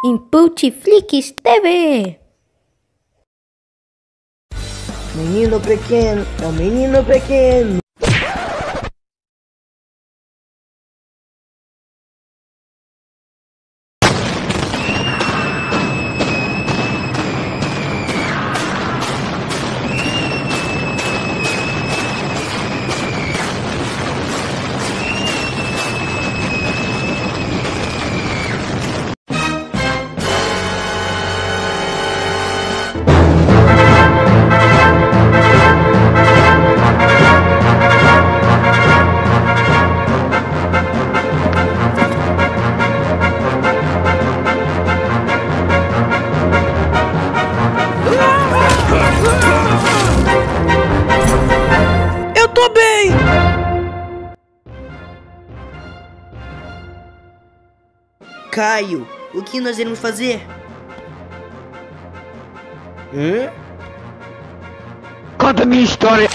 Inputflix TV. Menino pequeno, é um menino pequeno. Eu tô bem! Caio, o que nós iremos fazer? Conta minha história!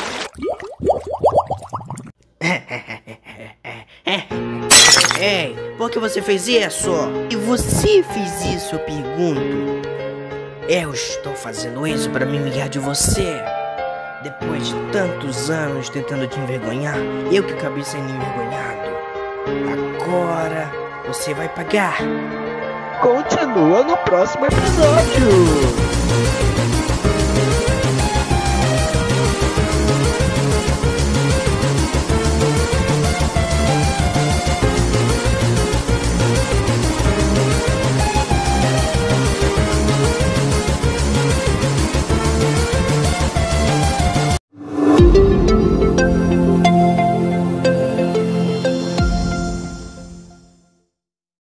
Ei, por que você fez isso? E você fez isso, eu pergunto. Eu estou fazendo isso para me vingar de você. Depois de tantos anos tentando te envergonhar, eu que acabei sendo envergonhado. Agora você vai pagar. Continua no próximo episódio!